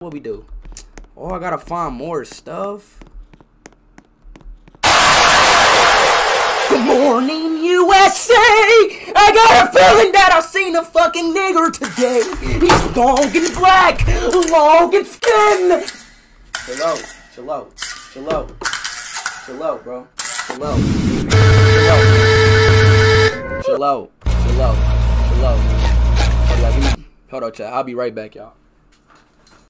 what we do. Oh, I gotta find more stuff. Good morning, USA! I got a feeling that I've seen a fucking nigger today. He's long and black, long and skin. Chill out, chill out, chill out. Chill out, bro. Chill out. Chill out. Chill out. Chill out. Chill out. Hold on, chat. I'll be right back, y'all.